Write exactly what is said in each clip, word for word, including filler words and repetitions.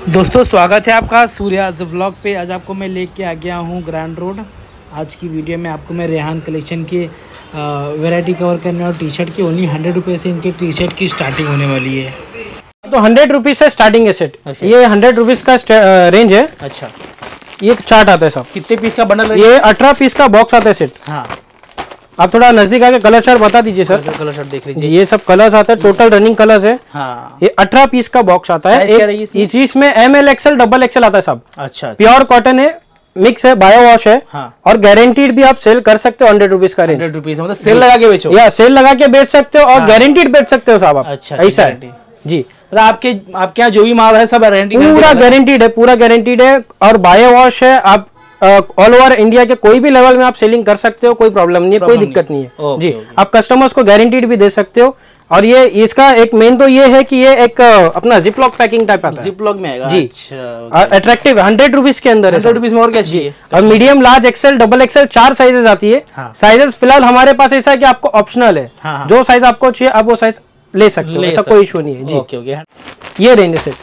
दोस्तों स्वागत है आपका सूर्याज व्लॉग पे। आज आपको मैं लेके आ गया हूँ ग्रैंड रोड। आज की वीडियो में आपको मैं रेहान कलेक्शन के वैरायटी कवर करने और टी शर्ट की ओनली हंड्रेड रुपये से इनके टी शर्ट की स्टार्टिंग होने वाली है। तो हंड्रेड रुपीज़ से स्टार्टिंग है सेट। अच्छा। ये हंड्रेड रुपीज़ का रेंज है। अच्छा, ये चार्ट आता है सब। कितने पीस का बंडल है? ये अठारह पीस का बॉक्स आता है सेट। हाँ, आप थोड़ा नजदीक आके कलर चार्ट बता दीजिए सर। कलर चार्ट देख लीजिए। ये सब कलर्स आते हैं, टोटल रनिंग कलर्स है। हाँ। ये अठारह पीस का बॉक्स आता है। एक चीज में M L XL double XL आता है सब। अच्छा। प्योर कॉटन है, मिक्स है, बायो वॉश है। हाँ। और गारंटीड भी आप सेल कर सकते हो। हंड्रेड रुपीज का रेंज। हंड्रेड रुपीज मतलब सेल लगा के बेचो या सेल लगा के बेच सकते हो और गारंटीड बेच सकते हो साहब आप। अच्छा, ऐसा है जी। आपके आपके यहाँ जो भी माल है सब गारंटी पूरा गारंटीड है, पूरा गारंटीड है और बायो वॉश है। आप ऑल ओवर इंडिया के कोई भी लेवल में आप सेलिंग कर सकते हो, कोई प्रॉब्लम नहीं है, कोई दिक्कत नहीं है जी। आप कस्टमर्स को गारंटीड भी दे सकते हो। और ये इसका एक मेन तो ये है कि ये एक अपना जिप लॉक पैकिंग टाइप आता है। जिप लॉक में आएगा जी। अट्रैक्टिव हंड्रेड रुपीज के अंदर है। हंड्रेड रुपीज में और क्या चाहिए। और medium, large, XL, double XL चार साइजेस आती है। साइजेस फिलहाल हमारे पास ऐसा है कि आपको ऑप्शनल है। जो साइज आपको चाहिए आप वो साइज ले सकते हो, ऐसा कोई इशू नहीं है जी। Okay okay. ये रेंज से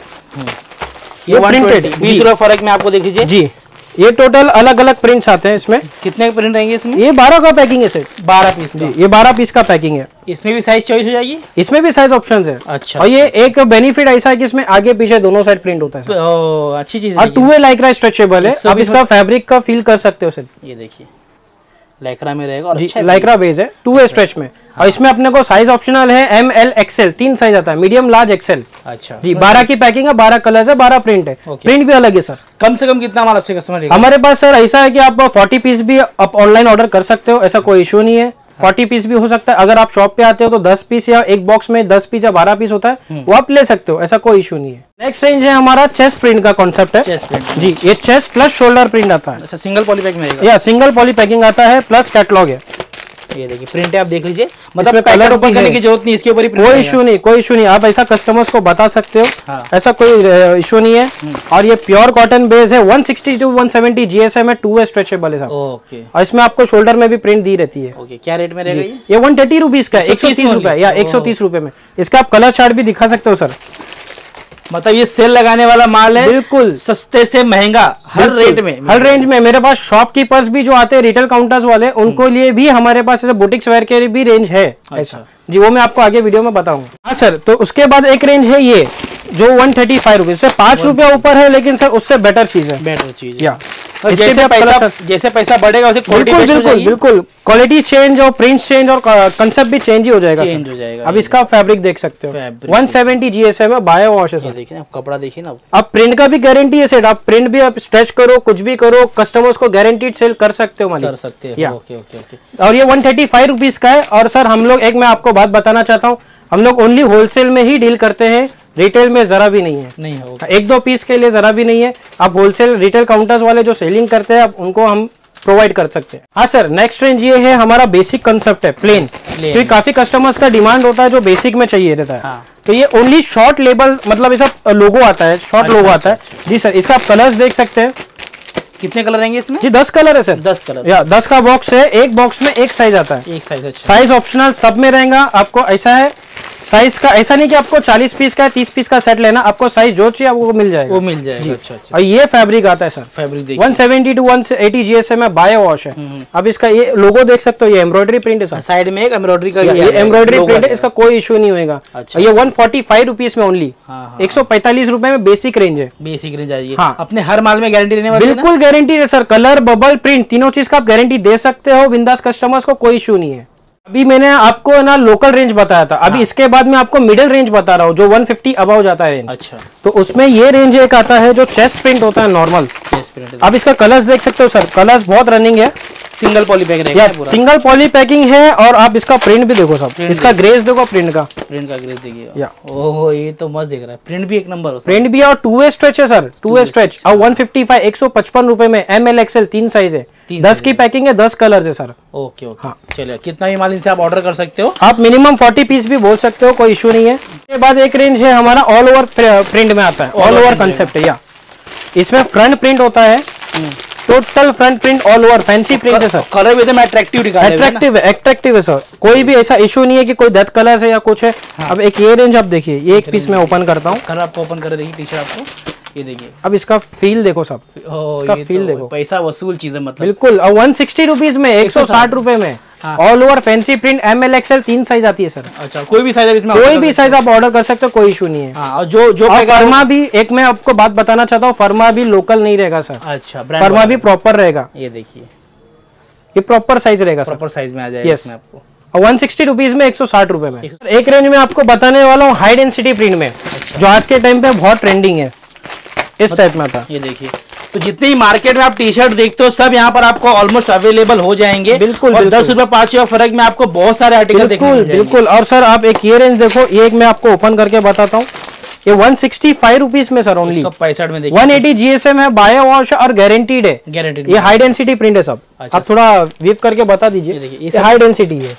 ये प्रिंटेड बीस रुपए फर्क में आपको देख लीजिए जी। ये टोटल अलग अलग प्रिंट्स आते हैं इसमें। कितने प्रिंट रहेंगे इसमें? ये बारह का पैकिंग है सेट। बारह पीस जी, ये बारह पीस का पैकिंग है। इसमें भी साइज चॉइस हो जाएगी? इसमें भी साइज ऑप्शंस है। अच्छा। और ये एक बेनिफिट ऐसा है कि इसमें आगे पीछे दोनों साइड प्रिंट होता है। ओ, अच्छी चीज है। और टू वे लाइक्रा स्ट्रेचेबल है, आप इसका फैब्रिक का फील कर सकते हो सर। ये देखिए लाइक्रा में रहेगा और जी, अच्छा लाइक्रा बेस है, टू वे स्ट्रेच में। और इसमें अपने को साइज ऑप्शनल है, एम एल एक्सएल तीन साइज आता है, मीडियम, लार्ज, एक्सएल। अच्छा जी। बारह की पैकिंग है, बारह कलर्स है, बारह प्रिंट है। प्रिंट भी अलग है सर। कम से कम कितना माल आपसे कस्टमर? हमारे पास सर ऐसा है कि आप फोर्टी पीस भी आप ऑनलाइन ऑर्डर कर सकते हो, ऐसा कोई इशू नहीं है। फोर्टी पीस भी हो सकता है। अगर आप शॉप पे आते हो तो दस पीस या एक बॉक्स में दस पीस या बारह पीस होता है, वो आप ले सकते हो, ऐसा कोई इशू नहीं है। नेक्स्ट रेंज है हमारा चेस्ट प्रिंट का कॉन्सेप्ट है। चेस्ट प्रिंट जी। ये चेस्ट प्लस शोल्डर प्रिंट आता है। अच्छा, सिंगल पॉली पैकिंग में या सिंगल पॉली पैकिंग आता है, प्लस कैटलॉग है। ये देखिए प्रिंट है, आप देख लीजिए। मतलब कलर ओपन करने की जरूरत नहीं, इसके ऊपर ही कोई इशू नहीं, कोई इशू नहीं। आप ऐसा कस्टमर्स को बता सकते हो। हाँ। ऐसा कोई इशू नहीं है। और ये प्योर कॉटन बेस है, one sixty two one seventy GSM है, टू वे स्ट्रेचेबल है सब। ओके। और इसमें आपको शोल्डर में भी प्रिंट दी रहती है। ओके। क्या रेट में रहेगा ये? ये वन थर्टी रुपीज का, एक सौ तीस रुपए या एक सौ तीस रुपए में। इसका आप कलर चार्ट भी दिखा सकते हो सर। मतलब ये सेल लगाने वाला माल है, बिल्कुल सस्ते से महंगा, हर रेट में, हर रेंज में। मेरे पास शॉपकीपर्स भी जो आते हैं, रिटेल काउंटर्स वाले, उनको लिए भी हमारे पास ऐसे बुटीक्स वेयर के भी रेंज है। ऐसा जी, वो मैं आपको आगे वीडियो में बताऊंगा। हाँ सर, तो उसके बाद एक रेंज है ये जो वन थर्टी फाइव रुपीज से पांच रुपया ऊपर है, लेकिन सर उससे बेटर चीज है। बेटर चीज या जैसे पैसा जैसे पैसा बढ़ेगा उसे क्वालिटी बिल्कुल बिल्कुल क्वालिटी चेंज और प्रिंट चेंज और कंसेप्ट भी चेंज ही हो जाएगा। चेंज हो जाएगा। अब इसका फैब्रिक देख सकते हो, वन सेवेंटी जीएसएम है, बायो वॉश है सर। देखिए ना, कपड़ा देखिए ना। अब प्रिंट का भी गारंटी है सेट। आप प्रिंट भी आप स्ट्रेच करो, कुछ भी करो, कस्टमर्स को गारंटीड सेल कर सकते हो मालिक। कर सकते हो। Okay okay okay. और ये वन थर्टी फाइव रुपीज का है। और सर हम लोग, एक मैं आपको बात बताना चाहता हूँ, हम लोग ओनली होलसेल में ही डील करते हैं, रिटेल में जरा भी नहीं है। नहीं होगा। एक दो पीस के लिए जरा भी नहीं है। आप होलसेल रिटेल काउंटर्स वाले जो सेलिंग करते हैं, आप उनको हम प्रोवाइड कर सकते हैं। हाँ सर, नेक्स्ट रेंज ये है हमारा बेसिक कंसेप्ट है, प्लेन। क्योंकि काफी कस्टमर्स का डिमांड होता है जो बेसिक में चाहिए रहता है। हाँ। तो ये ओनली शॉर्ट लेबल, मतलब ऐसा लोगो आता है, शॉर्ट लोगो आता है जी सर। इसका आप कलर्स देख सकते हैं। कितने कलर रहेंगे इसमें? जी दस कलर है सर। दस कलर या दस का बॉक्स है, एक बॉक्स में एक साइज आता है। एक साइज। साइज ऑप्शनल सब में रहेगा। आपको ऐसा है साइज का, ऐसा नहीं कि आपको चालीस पीस का तीस पीस का सेट लेना, आपको साइज जो चाहिए आपको मिल जाएगा। वो मिल जाएगा। अच्छा अच्छा। और ये फैब्रिक आता है सर, फैब्रिक देखिए one seventy two one eighty GSM है, बायो वॉश है। अब इसका ये लोगो देख सकते हो, ये एम्ब्रॉयडरी प्रिंट है सर। साइड में एक एम्ब्रॉयडरी का एम्ब्रॉयडरी प्रिंट है, इसका कोई इशू नहीं होगा। ये वन फोर्टी फाइव रुपीज में ओनली, एक सौ पैंतालीस रुपए में बेसिक रेंज है। बेसिक रेंज आएगी। हाँ, अपने हर माल में गारंटी देने वाले, बिल्कुल गारंटी है सर। कलर, बबल, प्रिंट, तीनों चीज का आप गारंटी दे सकते हो बिंदास, कस्टमर्स को कोई इशू नहीं है। अभी मैंने आपको ना लोकल रेंज बताया था, अभी हाँ। इसके बाद मैं आपको मिडिल रेंज बता रहा हूँ जो वन फिफ्टी अबव जाता है रेंज। अच्छा। तो उसमें ये रेंज एक आता है जो चेस्ट प्रिंट होता है, नॉर्मल चेस्ट प्रिंट। अब इसका कलर्स देख सकते हो सर, कलर्स बहुत रनिंग है। सिंगल पॉली पैकिंग है, सिंगल पॉली पैकिंग है। और आप इसका प्रिंट भी देखो सब, इसका ग्रेस देखो, प्रिंट का प्रिंट का ग्रेस देखिए। ओहो, ये तो मस्त दिख रहा है। प्रिंट भी एक नंबर, प्रिंट भी। और टू वे स्ट्रेच है सर, टू वे स्ट्रेच। और वन फिफ्टी फाइव, एक सौ पचपन रुपए में, एम एल एक्सएल तीन साइज है, दस की पैकिंग है, दस कलर्स है सर। Okay okay. हाँ, चलिए कितना भी माल इनसे आप ऑर्डर कर सकते हो। आप मिनिमम फोर्टी पीस भी बोल सकते हो, कोई इशू नहीं है। इसके बाद एक रेंज है हमारा ऑल ओवर प्रिंट में आता है, ऑल ओवर कंसेप्ट है। या इसमें फ्रंट प्रिंट होता है, total front print all over fancy print है सर। कलर भी एकदम अट्रैक्टिव निकाले हुए हैं ना? अट्रैक्टिव है, अट्रैक्टिव है सर। कोई भी ऐसा इशू नहीं है कि कोई डेथ कलर है या कुछ है। हाँ। अब एक ये रेंज आप देखिए, ये एक पीस मैं ओपन करता हूँ। कलर आपको ओपन कर देखिए टी शर्ट आपको, ये देखिए। अब इसका फील देखो सब, इसका फील देखो, पैसा वसूल चीज है मतलब। बिल्कुल। और वन सिक्सटी रुपीज में, एक सौ साठ रुपए में all over fancy print, M L XL तीन साइज आती है सर। अच्छा, कोई भी साइज इसमें, कोई भी साइज आप ऑर्डर कर सकते हो, कोई इशू नहीं है। हाँ, और जो जो फर्मा भी, एक मैं आपको बात बताना चाहता हूँ, फर्मा भी लोकल नहीं रहेगा सर। अच्छा, फर्मा भी प्रॉपर रहेगा। ये देखिए, ये प्रॉपर साइज रहेगा सर, प्रॉपर साइज में आ जाएगा इसमें आपको। और वन सिक्सटी रुपीज में, एक सौ साठ रुपए में। एक रेंज में आपको बताने वाला हूँ हाई डेंसिटी प्रिंट में, जो आज के टाइम पे बहुत ट्रेंडिंग है, इस टाइप में था। ये देखिए, तो जितनी ही मार्केट में आप टी शर्ट देखते हो सब यहाँ पर आपको ऑलमोस्ट अवेलेबल हो जाएंगे। बिल्कुल, और दस रुपए पांच रुपए फर्क में आपको बहुत सारे आर्टिकल देखने को मिलेंगे। बिल्कुल। और सर आप एक ये रेंज देखो, ये एक मैं आपको ओपन करके बताता हूँ। ये वन सिक्सटी फाइव रुपीज में सर ओनली, पैंसठ में देखिए। वन एटी जीएसएम है, बायो वॉश और गारंटीड है, गारंटीड। ये हाई डेंसिटी प्रिंट है सब। आप थोड़ा वीव करके बता दीजिए, ये हाई डेंसिटी है,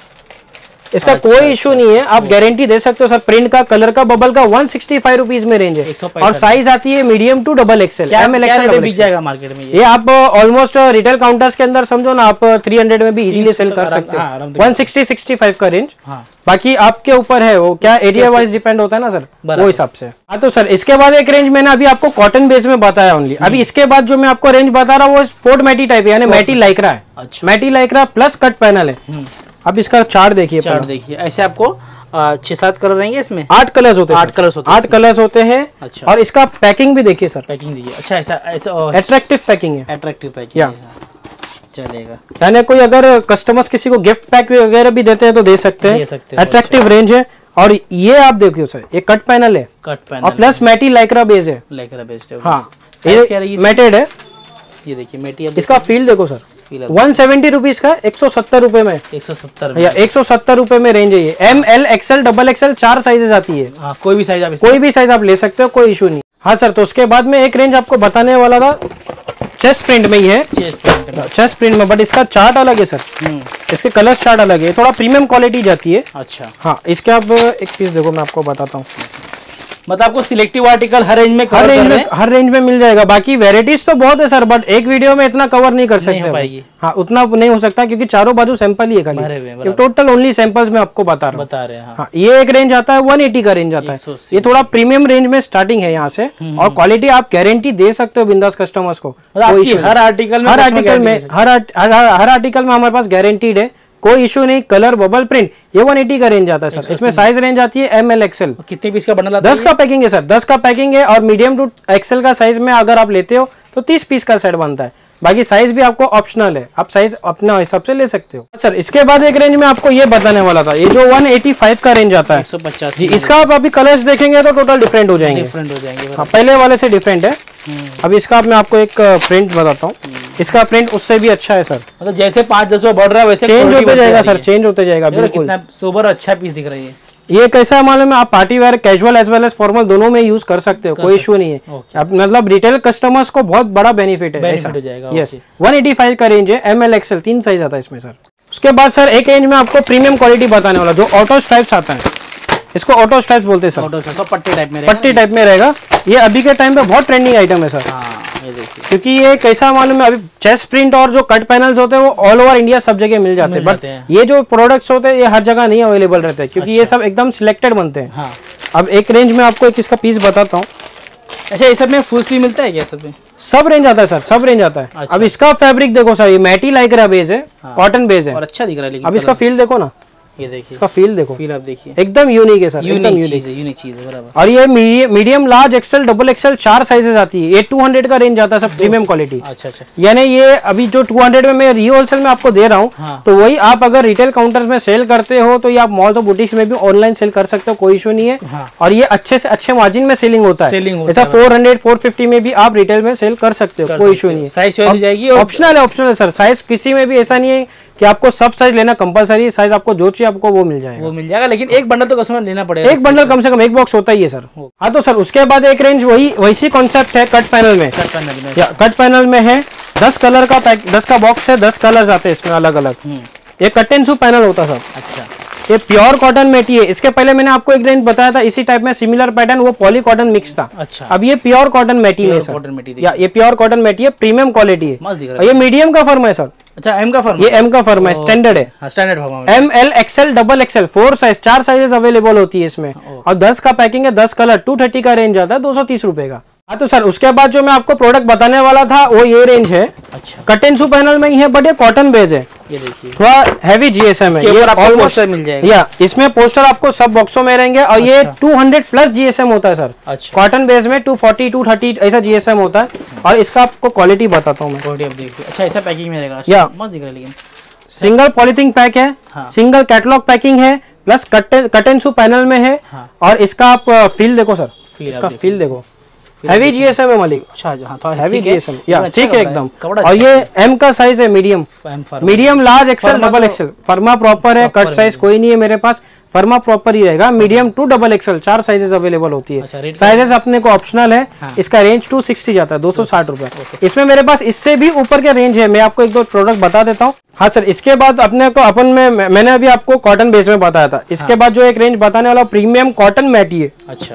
इसका अच्छा, कोई इशू नहीं है, आप गारंटी दे सकते हो सर। प्रिंट का, कलर का, बबल का वन सिक्सटी फाइव रुपीज में रेंज है। और साइज आती है medium to double XL, M L XL बिक जाएगा मार्केट में। ये आप ऑलमोस्ट रिटेल काउंटर्स के अंदर समझो ना, आप थ्री हंड्रेड में भी इजीली सेल कर सकते हो। वन सिक्सटी सिक्सटी फाइव का रेंज। बाकी आपके ऊपर है, वो क्या एरिया वाइज डिपेंड होता है ना सर, वो हिसाब से। हाँ, तो सर इसके बाद एक रेंज मैंने अभी आपको कॉटन बेस में बताया ओनली। अभी इसके बाद जो मैं आपको रेंज बता रहा हूँ वो स्पोर्ट मैटी टाइप है, यानी मैटी लाइक्रा है। अच्छा, matty Lycra plus cut panel है। अब इसका चार्ट देखिए, चार्ट देखिए, ऐसे आपको छह सात कलर रहेंगे इसमें, आठ कलर्स होते हैं, आठ कलर्स होते हैं, आठ कलर्स होते हैं। अच्छा, और इसका पैकिंग भी देखिए सर, पैकिंग देखिए। अच्छा, ऐसा ऐसा अट्रैक्टिव पैकिंग है, अट्रैक्टिव पैकिंग चलेगा। यानी कोई अगर कस्टमर्स किसी को गिफ्ट पैक वगैरह भी देते हैं तो दे सकते हैं, अट्रैक्टिव रेंज है। और ये आप देखिए सर, ये कट पैनल है, कट पैनल, और प्लस मैटी लाइक्रा बेस है, लाइक्रा बेस है। हाँ, ये मैटेड है। ये देखिए मैटी, इसका फील देखो सर, वन सेवेंटी रुपीज का, एक सौ सत्तर रुपए में, एक सौ सत्तर या एक सौ सत्तर रुपए में रेंज है ये। M L XL double XL चार साइजेस आती है। हाँ, कोई भी साइज आप कोई भी साइज आप ले सकते हो, कोई इशू नहीं। हाँ सर, तो उसके बाद में एक रेंज आपको बताने वाला था, चेस्ट प्रिंट में ही है, चेस्ट प्रिंट में, बट इसका चार्ट अलग है सर, इसके कलर चार्ट अलग है, थोड़ा प्रीमियम क्वालिटी जाती है। अच्छा, हाँ, इसके आप एक चीज देखो, मैं आपको बताता हूँ। मतलब आपको सिलेक्टिव आर्टिकल हर रेंज में हर रेंज में हर रेंज में मिल जाएगा। बाकी वेराइटीज तो बहुत है सर, बट एक वीडियो में इतना कवर नहीं कर सकते। हाँ, उतना नहीं हो सकता क्योंकि चारों बाजू सैंपल ही है खाली, टोटल ओनली सैंपल्स में आपको बता रहा बता रहे हैं। हाँ, ये एक रेंज आता है, वन एटी का रेंज आता है। ये थोड़ा प्रीमियम रेंज में स्टार्टिंग है यहाँ से, और क्वालिटी आप गारंटी दे सकते हो बिंदास कस्टमर्स को। हर आर्टिकल हर आर्टिकल में हर हर आर्टिकल में हमारे पास गारंटीड है, कोई इशू नहीं। कलर, बबल प्रिंट, ये वन एटी का रेंज आता है सर। इसमें साइज रेंज आती है एम एल एक्सएल। कितने पीस का बंडल आता है? दस का पैकिंग है सर, दस का पैकिंग है। और मीडियम टू एक्सएल का साइज में अगर आप लेते हो तो तीस पीस का सेट बनता है। बाकी साइज भी आपको ऑप्शनल है, आप साइज अपना हिसाब से ले सकते हो सर। इसके बाद एक रेंज में आपको ये बताने वाला था, ये जो वन एटी फाइव का रेंज आता है, एक सौ पचास जी, इसका आप अभी कलर्स देखेंगे तो टोटल डिफरेंट हो जाएंगे, डिफरेंट हो जाएंगे। हाँ, पहले वाले से डिफरेंट है। अभी इसका मैं आपको एक प्रिंट बताता हूँ, इसका प्रिंट उससे भी अच्छा है सर। मतलब जैसे पाँच दस बढ़ रहा है वैसे चेंज होते जाएगा सर, चेंज होते जाएगा। बिल्कुल सोबर अच्छा पीस दिख रही है। ये कैसा है मालूम है, आप party wear, casual as well as formal दोनों में यूज कर सकते हो, कोई इशू नहीं है। अब मतलब रिटेल कस्टमर्स को बहुत बड़ा बेनिफिट है, बेनिफिट हो जाएगा। यस, वन एटी फाइव का रेंज है, एम एल एक्सएल तीन साइज आता है इसमें सर। उसके बाद सर एक रेंज में आपको प्रीमियम क्वालिटी बताने वाला, जो ऑटो स्ट्राइप्स आता है, इसको ऑटो स्ट्राइप्स बोलते हैं सर। ऑटो स्ट्राइप्स पट्टी टाइप में, पट्टी टाइप में रहेगा। ये अभी के टाइम पे बहुत ट्रेंडिंग आइटम है सर। ये देखिए, क्योंकि ये कैसा मालूम है, अभी चेस्ट प्रिंट और जो कट पैनल्स होते हैं वो ऑल ओवर इंडिया सब जगह मिल जाते हैं, बट ये जो प्रोडक्ट्स होते हैं ये हर जगह नहीं अवेलेबल रहते हैं, क्योंकि ये सब एकदम सिलेक्टेड बनते हैं। हाँ। अब एक रेंज में आपको एक इसका पीस बताता हूँ। अच्छा, ये सब में फुल स्लीव मिलता है क्या? सब में सब रेंज आता है सर, सब रेंज आता है। अच्छा। अब इसका फैब्रिक देखो सर, ये मैटी लाइक्रा बेस है, कॉटन बेस है, और अच्छा दिख रहा है। अब इसका फील देखो ना, ये देखिए इसका फील देखो, फील आप देखिए, एकदम यूनिक है सर, एकदम यूनिक है, यूनिक चीज है बराबर। और ये medium, large, XL, double XL चार साइजेस आती है। ये टू हंड्रेड का रेंज आता है सब, प्रीमियम क्वालिटी। अच्छा अच्छा, यानी ये अभी जो टू हंड्रेड में मैं री होलसेल में आपको दे रहा हूँ, हाँ। तो वही आप अगर रिटेल काउंटर्स में सेल करते हो तो ये आप मॉल्स और बुटीक्स में भी ऑनलाइन सेल कर सकते हो, कोई इशू नहीं है। हाँ। और ये अच्छे से अच्छे मार्जिन में सेलिंग होता है, ऐसा फोर हंड्रेड फोर फिफ्टी में भी आप रिटेल में सेल कर सकते हो, कोई इशू नहीं है। साइज हो जाएगी, ऑप्शनल है, ऑप्शनल है सर। साइज किसी में भी ऐसा नहीं है कि आपको सब साइज लेना कंपलसरी है, साइज आपको जो चाहिए आपको वो मिल जाएगा, वो मिल जाएगा। लेकिन एक बंडल तो कस्टमर लेना पड़ेगा, एक बंडल कम से कम एक बॉक्स होता ही है सर। हाँ, तो सर उसके बाद एक रेंज वही वैसी कॉन्सेप्ट है कट पैनल में, कट पैनल में, या कट पैनल में है दस कलर का पैक, दस का बॉक्स है, दस कलर्स आते हैं इसमें अलग अलग। ये कट एंड शू पैनल होता है सर। अच्छा, ये प्योर कॉटन मेटी है। इसके पहले मैंने आपको एक रेंज बताया था इसी टाइप में सिमिलर पैटर्न, वो पॉली कॉटन मिक्स था। अच्छा, अब ये प्योर कॉटन मेटी है सर, या ये प्योर कॉटन मेटी है, प्रीमियम क्वालिटी है। ये मीडियम का फर्म है सर। अच्छा, एम का फर्म, ये एम का फर्म है, स्टैंडर्ड है, standard M L XL double XL four size, चार साइजेस अवेलेबल होती है इसमें, और दस का पैकिंग है, दस कलर, टू थर्टी का रेंज आता है, दो सौ तीस रुपए का। हाँ तो सर उसके बाद जो मैं आपको प्रोडक्ट बताने वाला था वो ये रेंज है। अच्छा, कट एंड शू पैनल में ही है, बट ये कॉटन बेस है, ये देखिए थोड़ा हैवी जीएसएम है। ये आपको पोस्टर मिल जाएगा, या इसमें पोस्टर आपको सब बॉक्सों में रहेंगे, और ये टू हंड्रेड प्लस जीएसएम होता है सर। अच्छा, कॉटन बेस में टू फोर्टी टू थर्टी ऐसा जीएसएम होता है, और इसका आपको क्वालिटी बताता हूँ मैं। क्वालिटी आप देखिए, अच्छा ऐसा पैकिंग में रहेगा, या मस्त दिख रहा है। लेकिन सिंगल पॉलीथीन पैक है, हाँ। सिंगल कैटलॉग पैकिंग है, plus cut and sew panel में है, हाँ। और इसका आप फील देखो सर, इसका फील देखो, हैवी जीएसएम है मालिक। अच्छा, हाँ थोड़ा हैवी जीएसएम, या अच्छा ठीक है एकदम। कपड़ा और ये एम का साइज है, medium medium large XL double XL, फर्मा प्रॉपर है, कट साइज कोई नहीं है मेरे पास, फर्मा प्रॉपर ही रहेगा। मीडियम टू डबल एक्सेल चार साइजेस अवेलेबल होती है। अच्छा, साइजेस अपने को ऑप्शनल है। हाँ। इसका रेंज टू सिक्सटी जाता है, दो सौ साठ रुपए। इसमें मेरे पास इससे भी ऊपर के रेंज है, मैं आपको एक दो प्रोडक्ट बता देता हूँ। हाँ सर, इसके बाद अपने को अपन में मैंने अभी आपको कॉटन बेस में बताया था, इसके बाद जो एक रेंज बताने वाला प्रीमियम कॉटन मैटी है। अच्छा,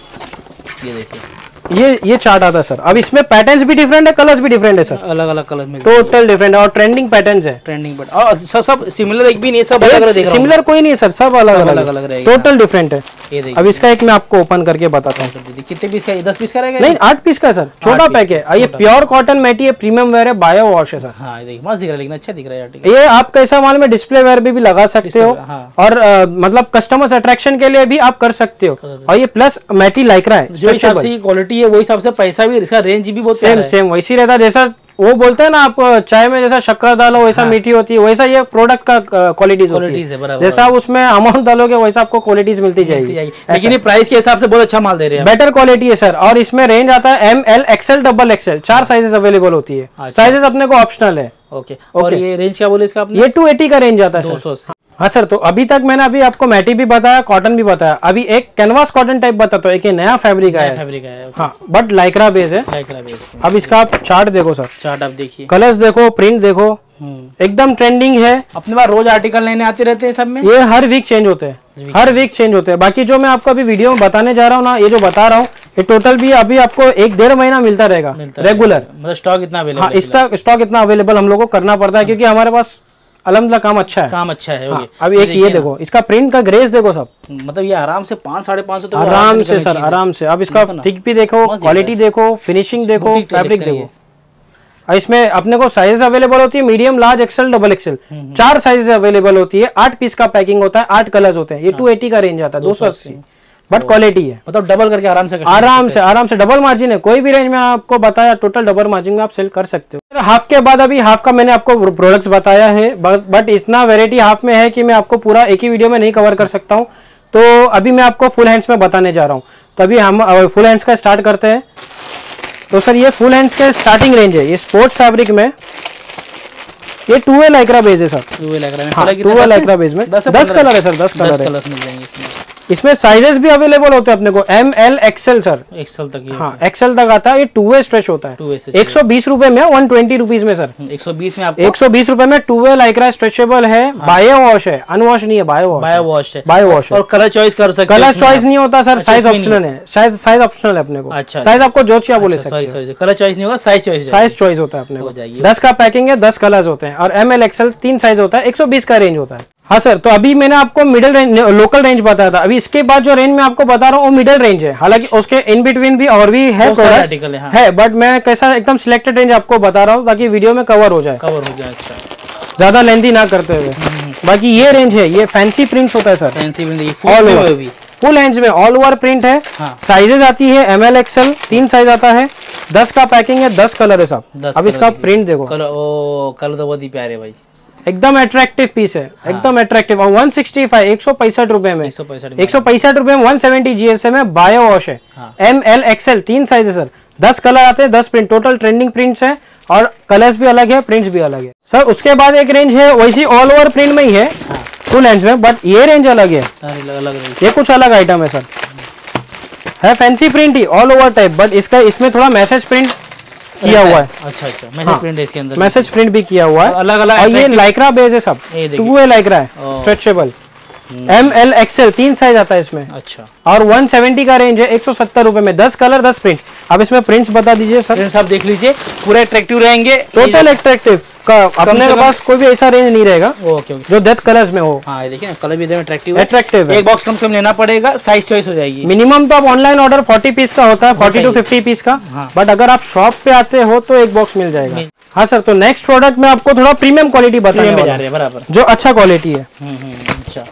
ये देखिए, ये ये चार्ट आता है सर। अब इसमें पैटर्न्स भी डिफरेंट है, कलर्स भी डिफरेंट है सर, अलग अलग कलर में टोटल डिफरेंट है, और ट्रेंडिंग पैटर्न्स है, ट्रेंडिंग पैटर्न, और सब सब सिमिलर एक भी नहीं, सब अलग अलग, सिमिलर कोई नहीं सर, सब अलग अलग अलग रहेगा, टोटल डिफरेंट है। ये देखिए, अब इसका एक मैं आपको ओपन करके बताता हूँ। कितने पीस का, दस पीस का रहेगा? नहीं, आठ पीस का सर, छोटा पैक है। ये प्योर कॉटन मैटी है, प्रीमियम वेयर है, बायो वॉश है सर। हाँ, ये देखिए मस्त दिख रहा है, लेकिन अच्छा दिख रहा है आर्टिकल। ये आप कैसा माल में डिस्प्ले वेयर भी, भी लगा सकते हो, और मतलब कस्टमर्स अट्रैक्शन के लिए भी आप कर सकते हो। और ये प्लस मैटी लाइक्रा है, जो हिसाब से क्वालिटी है वो हिसाब से पैसा भी, इसका रेंज भी बहुत सेम सेम वैसी रहता है। जैसा वो बोलते हैं ना, आप चाय में जैसा शक्कर डालो वैसा हाँ। मीठी होती है, वैसा ये प्रोडक्ट का क्वालिटीज होती है। जैसा आप उसमें अमाउंट डालोगे वैसा आपको क्वालिटीज मिलती जाएगी। लेकिन ये प्राइस के हिसाब से बहुत अच्छा माल दे रहे हैं, बेटर क्वालिटी है सर। और इसमें रेंज आता है M L XL double XL, चार साइजेस अवेलेबल होती है। साइजेस अपने को ऑप्शनल है। ओके, और ये रेंज क्या बोले इसका आपने? ये टू एटी का रेंज आता है सर। हाँ सर, तो अभी तक मैंने अभी आपको मैटी भी बताया, कॉटन भी बताया, अभी एक कैनवास कॉटन टाइप बताता हूँ। एक नया फैब्रिक है, फैब्रिक है हाँ, बट लाइक्रा बेस है, लाइक्रा बेस। अब इसका आप चार्ट देखो सर, चार्ट आप देखिए, कलर्स देखो, प्रिंट देखो, एकदम ट्रेंडिंग है। अपने पास रोज आर्टिकल नए आते रहते हैं सब में, ये हर वीक चेंज होते हैं, हर वीक चेंज होते हैं। बाकी जो मैं आपको अभी वीडियो में बताने जा रहा हूँ ना, ये जो बता रहा हूँ, ये टोटल भी अभी आपको एक डेढ़ महीना मिलता रहेगा रेगुलर। मतलब स्टॉक इतना अवेलेबल, स्टॉक स्टॉक इतना अवेलेबल हम लोग को करना पड़ता है, क्योंकि हमारे पास अलहमदुलिल्लाह काम अच्छा है, काम अच्छा है। हाँ, अब एक ये देखो, इसका प्रिंट का ग्रेस देखो सब, मतलब ये आराम से पाँच साढ़े पाँच सौ तो आराम से सर, आराम से। अब इसका थिक भी देखो, क्वालिटी देखो, फिनिशिंग देखो, फैब्रिक देखो। और इसमें अपने को साइज अवेलेबल होती है, medium large XL double XL, चार साइज अवेलेबल होती है। आठ पीस का पैकिंग होता है, आठ कलर्स होते हैं। ये टू एटी का रेंज आता है, दो सौ अस्सी, बट क्वालिटी है, मतलब डबल करके आराम से आराम से आराम से डबल मार्जिन है। कोई भी रेंज में आपको बताया, टोटल डबल मार्जिन में आप सेल कर सकते हो। हाफ के बाद अभी हाफ का मैंने आपको प्रोडक्ट्स बताया है, बट इतना वेरायटी हाफ में है कि मैं आपको पूरा एक ही वीडियो में नहीं कवर कर सकता हूँ। तो अभी मैं आपको फुल हैंड्स में बताने जा रहा हूँ। तो अभी हम फुल हैंड्स का स्टार्ट करते हैं। तो सर ये फुल हैंड्स के स्टार्टिंग रेंज है, ये स्पोर्ट्स फैब्रिक में, ये टू वे लाइक्रा बेस है सर, टू वे लाइक्रा में, हाँ, टू वे लाइक्रा बेस में दस कलर है सर, दस कलर है। मिल जाएंगे इसमें साइजेस भी अवेलेबल होते हैं अपने को, M L XL sir, XL तक, हाँ एक्सएल तक आता है। ये टू वे स्ट्रेच होता है, एक सौ बीस रुपए में, वन ट्वेंटी रुपीज में सर, एक सौ बीस में आपको एक सौ बीस रुपए में टू वे लाइक्रा स्ट्रेचेबल है, बायो वॉश है, अनवॉश नहीं है, बायो वॉश, बायो वॉश है, बायो वॉश है। और कलर चॉइस कर सकते हैं, कलर चॉइस नहीं होता सर, साइज ऑप्शनल है, साइज साइज ऑप्शनल है अपने को। अच्छा, साइज आपको जो चाहिए बोले सकते हैं, कलर चॉइस नहीं होगा, साइज चॉइस, साइज चॉइस होता है अपने को। दस का पैकिंग है, दस कलर्स होते हैं, और एम एल एक्सएल तीन साइज होता है, एक सौ बीस का रेंज होता है। हाँ सर, तो अभी मैंने आपको मिडिल रेंज, लोकल रेंज बताया था। अभी इसके बाद जो रेंज मैं आपको बता रहा हूँ वो मिडिल रेंज है, हालांकि उसके इन बिटवीन भी और भी है प्रोडक्ट्स है, हाँ। है, बट मैं कैसा एकदम सिलेक्टेड रेंज आपको बता रहा हूँ ताकि वीडियो में कवर हो जाए, कवर हो जाए, अच्छा, ज्यादा लेंथी ना करते हुए। बाकी ये रेंज है, ये फैंसी प्रिंट्स होता है sir, fancy print all over, full hands में ऑल ओवर प्रिंट है। साइजेस आती है एम एल एक्सएल, तीन साइज आता है, दस का पैकिंग है, दस कलर है साहब। अब इसका प्रिंट देखो, कलर तो बहुत ही प्यारे भाई, एकदम अट्रैक्टिव पीस है, हाँ। एकदम अट्रैक्टिव। और वन सिक्सटी फाइव, एक सौ पैंसठ रुपए में, एक सौ पैंसठ रुपए में वन सेवेंटी जीएसएम में, बायो वॉश है, एम एल एक्सएल तीन साइज है सर, दस कलर आते हैं, दस प्रिंट, टोटल ट्रेंडिंग प्रिंट्स है, और कलर्स भी अलग है, प्रिंट्स भी अलग है सर। उसके बाद एक रेंज है वैसी ऑल ओवर प्रिंट में ही है, फुल हैंड्स में, बट ये रेंज अलग है, ये कुछ अलग आइटम है सर, है फैंसी प्रिंट ही ऑल ओवर टाइप, बट इसका इसमें थोड़ा मैसेज प्रिंट किया हुआ है। अच्छा अच्छा, मैसेज हाँ, प्रिंट है इसके अंदर, मैसेज प्रिंट भी किया हुआ है, अलग अलग। और ये लाइक्रा बेस है सब, टू वे लाइक्रा है, स्ट्रेचेबल, एम एल एक्सएल तीन साइज आता है इसमें। अच्छा, और एक सौ सत्तर का रेंज है, एक सौ सत्तर रुपए में दस कलर दस प्रिंट्स। अब इसमें प्रिंट्स बता दीजिए सर। प्रिंट्स आप देख लीजिए, पूरे अट्रैक्टिव रहेंगे, टोटल अट्रैक्टिव का अपने के पास कोई भी ऐसा रेंज नहीं रहेगा ओके जो डेथ कलर्स में हो। हाँ, ये देखिए ना, कलर भी एकदम अट्रैक्टिव अट्रैक्टिव है। एक बॉक्स कम से कम लेना पड़ेगा, साइज चॉइस हो जाएगी। मिनिमम तो आप ऑनलाइन ऑर्डर चालीस पीस का होता है, चालीस टू पचास पीस का। हाँ। बट अगर आप शॉप पे आते हो तो एक बॉक्स मिल जाएगा। हाँ सर, तो नेक्स्ट प्रोडक्ट में आपको थोड़ा प्रीमियम क्वालिटी बताने में जा रहे हैं, बराबर, जो अच्छा क्वालिटी है। अच्छा,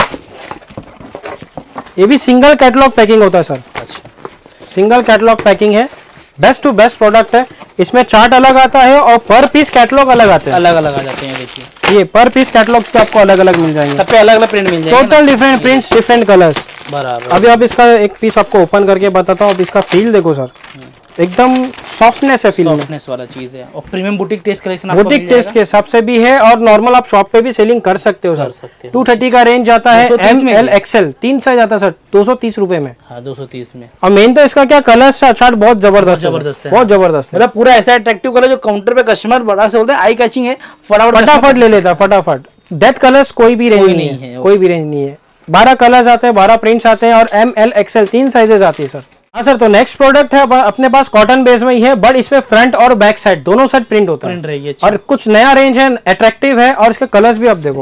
ये भी सिंगल कैटलॉग पैकिंग होता है सर। अच्छा, सिंगल कैटलॉग पैकिंग है, बेस्ट टू बेस्ट प्रोडक्ट है। इसमें चार्ट अलग आता है और पर पीस कैटलॉग अलग आते हैं, अलग अलग आ जाते हैं। देखिए, ये पर पीस कैटलॉग्स के आपको अलग अलग मिल जाएंगे, सब पे अलग अलग प्रिंट मिल जाएंगे, total different prints, different colours, बराबर। अभी आप इसका एक पीस आपको ओपन करके बताता हूँ। अब इसका फील देखो सर, एकदम सॉफ्टनेस है, फील में सॉफ्टनेस वाला चीज है। और premium boutique taste collection, boutique taste के हिसाब से भी है और नॉर्मल आप शॉप पे भी सेलिंग कर सकते हो सर। दो सौ तीस का रेंज आता है, एम एल एक्सएल तीन साइज आता है सर, दो सौ तीस रुपए में। हाँ, दो सौ तीस में। और मेन तो इसका क्या कलर चार्ट बहुत जबरदस्त जबरदस्त है, बहुत जबरदस्त है। मतलब पूरा ऐसा अट्रैक्टिव कलर जो काउंटर पे कस्टमर बड़ा से बोलते हैं आई कैचिंग है, फटाफट फटाफट ले लेता, फटाफट। डेथ कलर्स कोई भी रेंज नहीं है, कोई भी रेंज नहीं है। बारह कलर्स आते हैं, बारह प्रिंट्स आते हैं और एम एल एक्सएल तीन साइजेस आती है सर। हाँ सर, तो नेक्स्ट प्रोडक्ट है अपने पास कॉटन बेस में ही है, बट इसमें फ्रंट और बैक साइड दोनों साइड प्रिंट होता प्रिंट है। अच्छा। और कुछ नया रेंज है, अट्रैक्टिव है और इसके कलर्स भी आप देखो।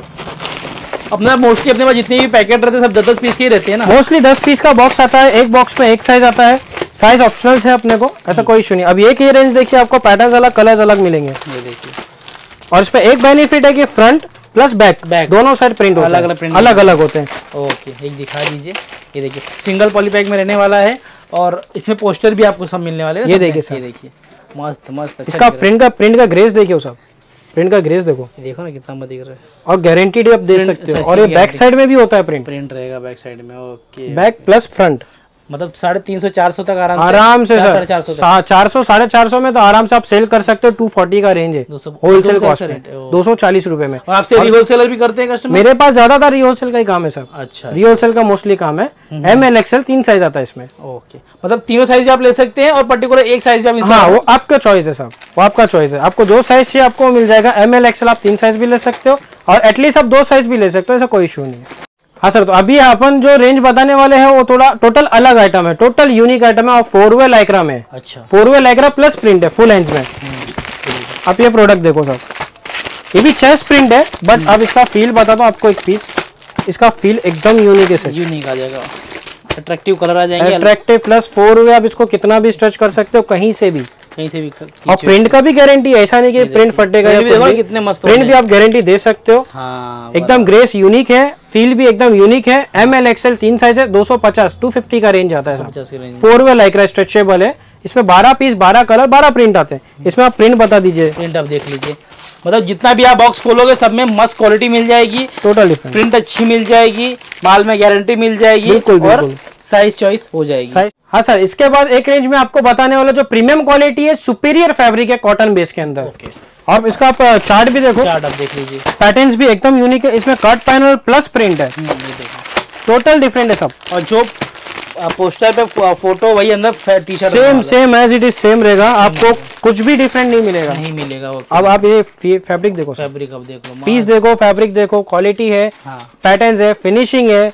अपना मोस्टली अपने पास जितने भी पैकेट रहते हैं सब दस दस पीस ही रहते हैं ना, मोस्टली दस पीस का बॉक्स आता है, एक बॉक्स में एक साइज आता है, साइज ऑप्शनल है अपने को, ऐसा कोई इशू नहीं। अब एक ही रेंज देखिए, आपको पैटर्न अलग, कलर्स अलग मिलेंगे। ये देखिए, और इस पे एक बेनिफिट है कि फ्रंट प्लस बैक बैक दोनों साइड प्रिंट अलग अलग प्रिंट अलग अलग होते हैं। ओके, एक दिखा दीजिए, ये देखिए सिंगल पॉलीपैक में रहने वाला है और इसमें पोस्टर भी आपको सब मिलने वाले हैं। ये देखिए सर, ये देखिए मस्त मस्त। अच्छा, इसका प्रिंट का प्रिंट का ग्रेस देखिए सब, प्रिंट का ग्रेस देखो, देखो ना कितना मस्त दिख रहा है और गारंटीड आप देख सकते हो। और ये बैक साइड में भी होता है प्रिंट, प्रिंट रहेगा बैक साइड में। ओके, बैक प्लस फ्रंट, मतलब साढ़े तीन सौ चार सौ तक आराम आराम से सर, चार सौ साढ़े चार सौ में तो आराम से आप सेल कर सकते हो। टू फोर्टी का रेंज है, होलसेल कॉस्ट है दो सौ चालीस रुपए में। और आपसे रीहोलसेलर भी करते हैं कस्टमर? मेरे पास ज्यादातर रीहोलसेल का ही काम है सर। अच्छा, रीहोलसेल का मोस्टली काम है। एम एल एक्सएल तीन साइज आता है इसमें। ओके, मतलब तीनों साइज भी आप ले सकते हैं और पर्टिकुलर एक साइज भी आप? हाँ, वो आपका चॉइस है सर, वो आपका चॉइस है। आपको जो साइज चाहिए आपको मिल जाएगा। एम एल एक्सएल आप तीन साइज भी ले सकते हो और एटलीस्ट आप दो साइज भी ले सकते हो, ऐसा कोई इशू नहीं है। हाँ सर, तो अभी अपन जो रेंज बताने वाले हैं वो थोड़ा टोटल अलग आइटम है, टोटल यूनिक आइटम है और फोर वे लाइक्रा में। अच्छा, four way lycra plus print है फुल हैंड्स में। आप ये प्रोडक्ट देखो सर, ये भी चेस्ट प्रिंट है, बट अब इसका फील बता दो आपको एक पीस, इसका फील एकदम यूनिक है सर, यूनिक आ जाएगा, अट्रैक्टिव कलर आ जाएंगे, अट्रैक्टिव प्लस फोर वे। आप इसको कितना भी स्ट्रेच कर सकते हो कहीं से भी, कहीं से भी। और प्रिंट का भी गारंटी है, ऐसा नहीं कि प्रिंट फटेगा या कुछ भी। कितने मस्त प्रिंट भी आप गारंटी दे सकते हो। हाँ, एकदम ग्रेस यूनिक है, फील भी एकदम यूनिक है। एम एल एक्सएल तीन साइज है, दो सौ पचास टू फिफ्टी का रेंज आता है। फोर वे लाइक्रा स्ट्रेचेबल है, इसमें बारह पीस, बारह कलर, बारह प्रिंट आते हैं। इसमें आप प्रिंट बता दीजिए। प्रिंट आप देख लीजिए, मतलब जितना भी आप बॉक्स खोलोगे सब में मस्त क्वालिटी मिल जाएगी, टोटल डिफरेंट, प्रिंट अच्छी मिल जाएगी, माल में गारंटी मिल जाएगी, बिल्कुल बिल्कुल, साइज चॉइस हो जाएगी। हाँ सर, इसके बाद एक रेंज में आपको बताने वाला जो प्रीमियम क्वालिटी है, सुपीरियर फैब्रिक है कॉटन बेस के अंदर। okay. और इसका आप चार्ट भी देखो, चार्ट आप देख लीजिए, पैटर्न्स भी एकदम यूनिक है। इसमें कट पैनल प्लस प्रिंट है, टोटल डिफरेंट है सब। और जो पोस्टर पे फोटो वही अंदर T shirt same same as it is same रहेगा, आपको कुछ भी डिफरेंट नहीं मिलेगा, नहीं मिलेगा। अब आप ये फैब्रिक देखो, फैब्रिक अब देखो, पीस देखो, फैब्रिक देखो, क्वालिटी है, पैटर्न्स है, फिनिशिंग है,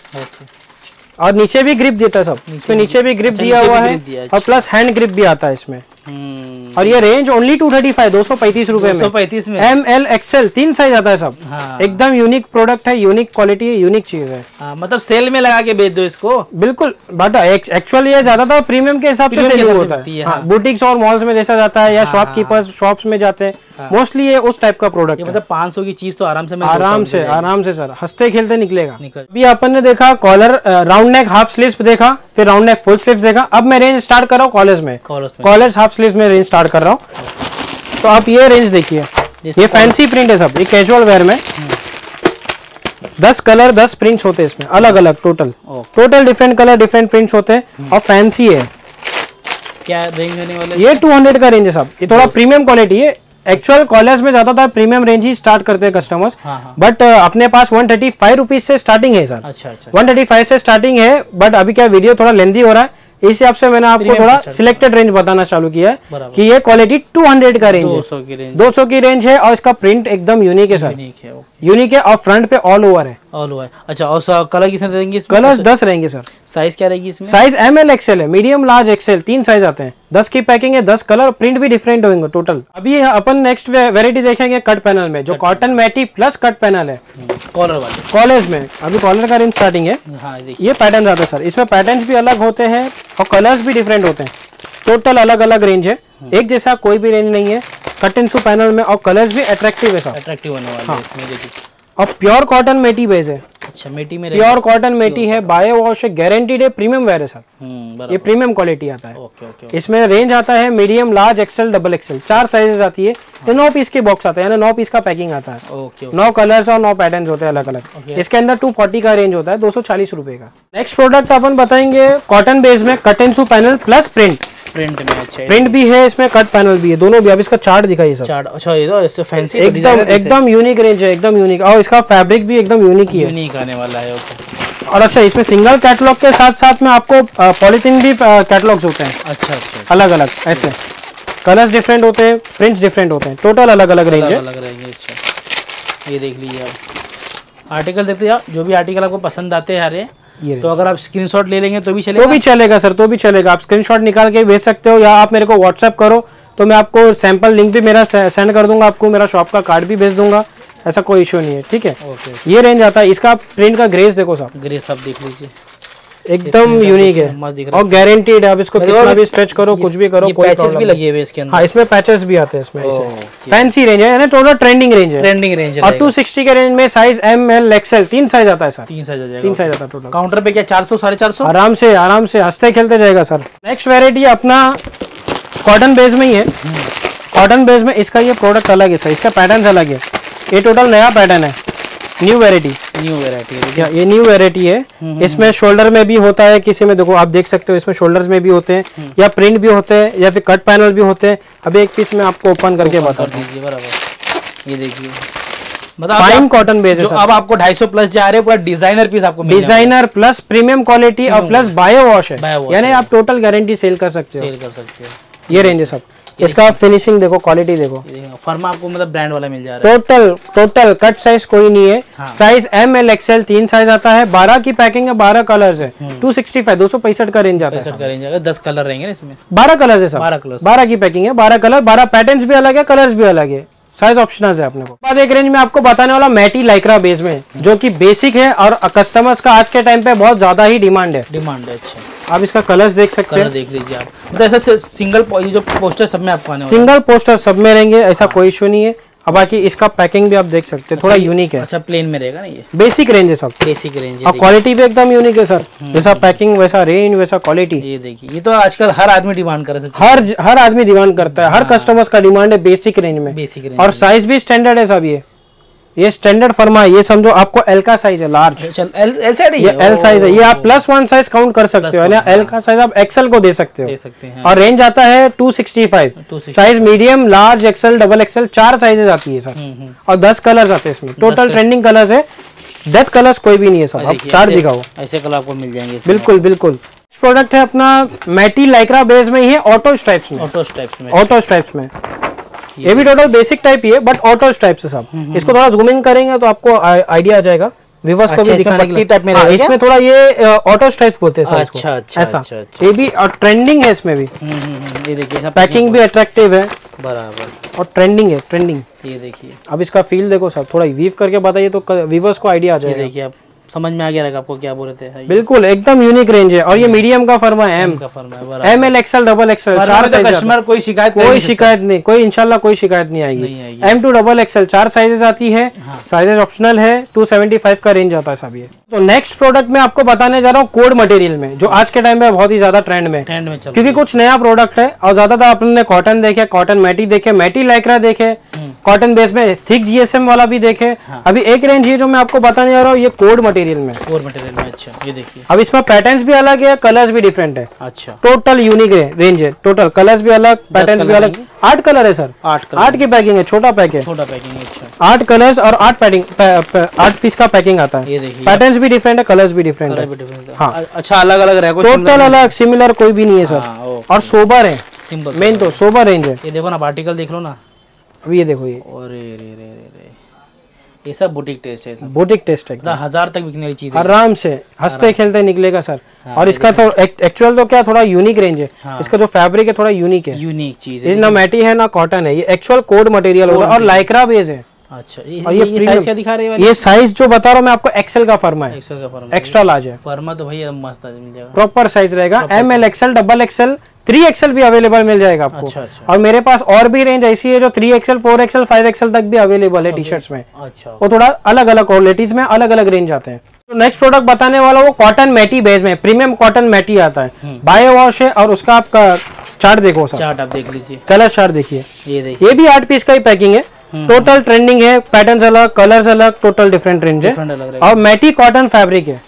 और नीचे भी ग्रिप देता है सब, इसमें नीचे भी ग्रिप दिया हुआ है और प्लस हैंड ग्रिप भी आता है इसमें। और ये range only two thirty five, दो सौ पैंतीस रुपए में, पैंतीस में एम एल एक्सएल तीन साइज आता है सब। हाँ। एकदम यूनिक प्रोडक्ट है, यूनिक क्वालिटी है, यूनिक चीज है। हाँ, मतलब सेल में लगा के बेच दो इसको। बिल्कुल, बट एक्चुअली ये ज्यादातर प्रीमियम के हिसाब से सेल होता है। हाँ, बुटीक्स और मॉल्स में जैसा जाता है या शॉपकीपर्स शॉप्स में जाते हैं, मोस्टली ये उस टाइप का प्रोडक्ट है। मतलब पाँच सौ की चीज तो आराम से आराम से आराम से सर हंसते खेलते निकलेगा। अभी अपन ने देखा collar, round neck half sleeves देखा, फिर राउंड नेक फुल स्लीव्स देखा। अब मैं रेंज स्टार्ट कर रहा हूँ कॉलर्स में, कॉलर्स हाफ स्लीव्स में रेंज स्टार्ट कर रहा हूँ। तो आप ये रेंज देखिए, ये फैंसी प्रिंट है सब, ये कैजुअल वेयर में दस कलर दस प्रिंट्स होते हैं इसमें, अलग अलग total total different colour different prints होते हैं और फैंसी है। क्या रेंज होने वाला है? ये टू हंड्रेड का रेंज है सब, ये थोड़ा प्रीमियम क्वालिटी है। एक्चुअल कॉलर्स में ज्यादातर प्रीमियम रेंज ही स्टार्ट करते हैं कस्टमर्स, बट uh, अपने पास वन थर्टी फाइव रुपीज से स्टार्टिंग है सर। अच्छा अच्छा, वन थर्टी फाइव से स्टार्टिंग है, बट अभी क्या वीडियो थोड़ा लेंथी हो रहा है, इस हिसाब से मैंने आपको थोड़ा सिलेक्टेड रेंज बताना चालू किया है कि ये क्वालिटी टू हंड्रेड का रेंज है, दो सौ की रेंज है और इसका प्रिंट एकदम यूनिक है सर। यूनिक है और फ्रंट पे ऑल ओवर है। ऑल ओवर, अच्छा। और कलर कितने रहेंगे इसमें? कलर्स दस रहेंगे सर। साइज क्या रहेगी इसमें? साइज एम एल एक्सएल है, मीडियम लार्ज एक्सएल, तीन साइज आते हैं। दस की पैकिंग है, दस कलर, प्रिंट भी डिफरेंट होंगे टोटल। अभी अपन नेक्स्ट वेरायटी देखेंगे कट पैनल में, जो cotton matty plus cut panel है कॉलर वाले। कॉलेज में अभी कॉलर का रेंज स्टार्टिंग है। हाँ, ये पैटर्न आते हैं सर, इसमें पैटर्न्स भी अलग होते हैं और कलर्स भी डिफरेंट होते हैं। टोटल अलग अलग रेंज है, एक जैसा कोई भी रेंज नहीं है। कट एंड शू पैनल में और कलर्स भी अट्रैक्टिव है सर, अट्रैक्टिव होने वाले हैं इसमें। देखिए, और प्योर कॉटन मेटी बेस है। अच्छा, मेटी में प्योर कॉटन मेटी है, बायो वॉश है, गारंटीड है, प्रीमियम वेयर है सर। ये प्रीमियम क्वालिटी आता है। Okay, okay. इसमें रेंज आता है medium, large, XL, double XL, चार साइजेस आती है। तो नौ पीस के बॉक्स आता है, यानी नौ पीस का पैकिंग आता है। ओके, नौ कलर्स और नौ पैटर्न्स होते हैं अलग अलग। इसके अंदर टू फोर्टी का रेंज होता है, दो सौ चालीस रुपए का। नेक्स्ट प्रोडक्ट अपन बताएंगे कॉटन बेस में cut and sew panel plus print. Print में अच्छा, प्रिंट भी है इसमें, कट पैनल भी है, दोनों भी। अब इसका चार्ट दिखाइए सर। चार्ट, अच्छा, ये तो इससे फैंसी एकदम एकदम यूनिक रेंज है, एकदम यूनिक। और इसका फैब्रिक भी एकदम यूनिक ही है, यूनिक आने वाला है। ओके। और अच्छा, इसमें सिंगल कैटलॉग के साथ साथ में आपको पॉलिथीन भी कैटलॉग्स होते हैं। अच्छा, अच्छा, अलग अलग ऐसे कलर्स डिफरेंट होते हैं, प्रिंट्स डिफरेंट होते हैं, टोटल अलग अलग रेंज है। अलग रहेंगे। अच्छा, ये देख लीजिए आप आर्टिकल देखते हैं, जो भी आर्टिकल आपको पसंद आते हैं यार, ये तो अगर आप स्क्रीनशॉट ले लेंगे तो भी चलेगा। तो भी चलेगा सर, तो भी चलेगा। आप स्क्रीनशॉट निकाल के भेज सकते हो, या आप मेरे को व्हाट्सएप करो तो मैं आपको सैंपल लिंक भी मेरा सेंड कर दूंगा, आपको मेरा शॉप का कार्ड भी भेज दूंगा, ऐसा कोई इशू नहीं है। ठीक है, ओके। ये रेंज आता है। इसका प्रिंट का ग्रेस देखो साहब, ग्रेस आप देख लीजिए, एकदम यूनिक है और गारंटीड है। आप इसको कितना भी स्ट्रेच करो, कुछ भी करो, कोई पैचेस भी लगे हुए इसके अंदर। हाँ, इसमें पैचेस भी आते हैं इसमें। फैंसी रेंज है, यानी टोटल ट्रेंडिंग रेंज है। ट्रेंडिंग रेंज है। और टू सिक्सटी के रेंज में साइज एम एल एक्सएल तीन साइज आता है सर। तीन साइज आ जाएगा। तीन साइज आता है टोटल। काउंटर पे क्या चार सौ साढ़े चार सौ आराम से आराम से हंसते खेलते जाएगा सर। नेक्स्ट वेरायटी अपना कॉटन बेस में ही है। कॉटन बेस में इसका ये प्रोडक्ट अलग है सर, इसका पैटर्न अलग है। ये टोटल नया पैटर्न है, न्यू वेरायटी। न्यू वेरायटी है, ये न्यू वेरायटी है। इसमें शोल्डर में भी होता है, किसी में देखो आप देख सकते हो, इसमें शोल्डर्स में भी होते हैं, या प्रिंट भी होते हैं, या फिर कट पैनल भी होते हैं। अभी एक पीस में आपको ओपन करके बता दीजिए। बराबर, ये देखिए, मतलब फाइन कॉटन बेस है सर। अब आपको ढाई सौ प्लस जा रहे हैं, पूरा डिजाइनर पीस आपको डिजाइनर प्लस प्रीमियम क्वालिटी और प्लस बायो वॉश है, यानी आप टोटल गारंटी सेल कर सकते हो। सेल कर सकते हो। ये रेंज है सब। इसका फिनिशिंग देखो, क्वालिटी देखो, फर्मा आपको मतलब ब्रांड वाला मिल जा रहा है। टोटल टोटल कट साइज कोई नहीं है। हाँ। साइज एम एल एक्सएल तीन साइज आता है, बारह की पैकिंग है, बारह कलर्स है। टू सिक्सटी फाइव दो सौ पैंसठ का रेंज आता है। का रेंज आएगा, दस कलर रहेंगे इसमें, बारह कलर्स है सर। बारह कलर, बारह की पैकिंग है, बारह कलर, बारह पैटर्न्स भी अलग है, कलर्स भी अलग है, साइज ऑप्शनल है अपने को। बाद एक रेंज में आपको बताने वाला मैटी लाइक्रा बेस में, जो कि बेसिक है और कस्टमर्स का आज के टाइम पे बहुत ज्यादा ही डिमांड है। डिमांड है। अच्छा, आप इसका कलर्स देख सकते हैं, देख लीजिए आप। मतलब ऐसा सिंगल जो पोस्टर सब में आपको आने वाला है, सिंगल पोस्टर सब में रहेंगे, ऐसा कोई इशू नहीं है। अब बाकी इसका पैकिंग भी आप देख सकते हैं, थोड़ा यूनिक है। अच्छा, प्लेन में रहेगा ना, ये बेसिक रेंज है सब, बेसिक रेंज है। और क्वालिटी भी एकदम यूनिक है सर, जैसा पैकिंग वैसा रेंज वैसा क्वालिटी। ये देखिए, ये तो आजकल हर आदमी डिमांड कर रहा है, हर हर आदमी डिमांड करता है, हर कस्टमर्स का डिमांड है बेसिक रेंज में। बेसिक रेंज और साइज भी स्टैंडर्ड है सब। ये ये स्टैंडर्ड फर्मा है, ये समझो आपको एल का साइज है, लार्ज एल साइज ये एल साइज है। ये आप प्लस वन साइज काउंट कर सकते हो, एल का साइज आप एक्सएल को दे सकते हो, दे सकते हैं। और रेंज आता है two sixty five. Size medium, large, XL, double XL, चार साइजेस आती है सर, और दस कलर्स आते हैं इसमें। टोटल ट्रेंडिंग कलर्स है, डेथ कलर्स कोई भी नहीं है सर। आप चार दिखाओ, ऐसे कलर आपको मिल जाएंगे। बिल्कुल बिल्कुल। प्रोडक्ट है अपना मैटी लाइक्रा बेस में ही है, ऑटो स्ट्राइप्स में। ऑटो स्ट्राइप्स में, ऑटो स्ट्राइप्स में ये भी टोटल बेसिक टाइप ही है, बट ऑटो स्ट्राइप से सब। इसको थोड़ा जूम इन करेंगे तो आपको आइडिया आ जाएगा। विवर्स को भी दिखाने के लिए में हाँ, इसमें थोड़ा ये ऑटो स्ट्राइप्स बोलते हैं सर इसको। अच्छा, अच्छा, ऐसा अच्छा, अच्छा। ये भी और ट्रेंडिंग है इसमें भी। ये देखिए, पैकिंग भी अट्रैक्टिव है बराबर, और ट्रेंडिंग है, ट्रेंडिंग। ये देखिए, अब इसका फील देखो सर, थोड़ा वीव करके बताइए तो व्यूअर्स को आइडिया आ जाएगा। देखिए आप, समझ में आ गया रहेगा आपको क्या बोल रहे थे। बिल्कुल एकदम यूनिक रेंज है, और ये मीडियम का फर्मा है, एम का फर्मा है, M L XL double XL, चार साइज। कस्टमर कोई शिकायत कोई शिकायत नहीं, कोई इंशाल्लाह कोई शिकायत नहीं आएगी। एम टू डबल एक्सएल चार साइजेस आती है, साइजेस ऑप्शनल है, टू सेवेंटी फाइव का रेंज आता है सब ये। तो नेक्स्ट प्रोडक्ट में आपको बताने जा रहा हूँ कोड मटेरियल में, जो आज के टाइम में बहुत ही ज्यादा ट्रेंड में ट्रेंड में चल, क्योंकि कुछ नया प्रोडक्ट है। और ज्यादातर आपने कॉटन देखे, कॉटन मैटी देखे, मैटी लाइक्रा देखे, कॉटन बेस में थिक जीएसएम वाला भी देखे। हाँ। अभी एक रेंज है जो मैं आपको बताने जा रहा हूँ, ये कोड मटेरियल में। कोड मटेरियल में, अच्छा, ये देखिए। अब इसमें पैटर्न्स भी अलग है, कलर्स भी डिफरेंट है। अच्छा, टोटल यूनिक रेंज है, टोटल कलर्स भी अलग, पैटर्न्स भी अलग। आठ कलर है सर, आठ कलर, आठ की पैकिंग है, छोटा पैक है, छोटा पैकिंग है। अच्छा, आठ कलर्स और आठ पैकिंग, आठ पीस का पैकिंग आता है। ये देखिए, पैटर्न्स भी डिफरेंट है, कलर्स भी डिफरेंट है। हाँ, अच्छा, अलग अलग रहेगा, टोटल अलग, सिमिलर कोई भी नहीं है सर। और सोबर है, सिंपल मेन तो सोबर रेंज है। ये देखो ना, आर्टिकल देख लो ना। अभी ये देखो, ये अरे रे रे रे रे, ये सब बुटीक टेस्ट है, बुटीक टेस्ट है, हजार तक बिकने वाली चीज आराम से हंसते खेलते निकलेगा सर। हाँ, और इसका तो एक्चुअल तो क्या थोड़ा यूनिक रेंज है। हाँ, इसका जो फैब्रिक है थोड़ा यूनिक है, यूनिक चीज है, ना मैटी है ना कॉटन है, ये एक्चुअल कोड मटेरियल होगा और लाइक्रा बेस है। अच्छा, ये, ये, ये साइज क्या दिखा रहे हैं? ये साइज जो बता रहा हूँ मैं आपको एक्सेल का फर्मा है, एक्सेल का फर्मा, एक्स्ट्रा लार्ज है। फर्मा तो भैया मस्त मिल जाएगा, प्रॉपर साइज रहेगा, M L XL double XL three XL भी अवेलेबल मिल जाएगा आपको। अच्छा, अच्छा। और मेरे पास और भी रेंज ऐसी है जो three XL four XL five XL तक भी अवेलेबल है टी शर्ट्स में। अच्छा, वो थोड़ा अलग अलग क्वालिटीज में अलग अलग रेंज आते हैं। तो नेक्स्ट प्रोडक्ट बताने वाला वो कॉटन मैटी बेस में, प्रीमियम कॉटन मैटी आता है, बायो वॉश है। और उसका आपका चार्ट देखो सर, चार्ट आप देख लीजिए, कलर चार्ट देखिए, ये देखिए, ये भी आठ पीस का ही पैकिंग है। टोटल ट्रेंडिंग है, पैटर्न्स अलग, कलर्स अलग, टोटल डिफरेंट रेंज है और मैटी कॉटन फैब्रिक है।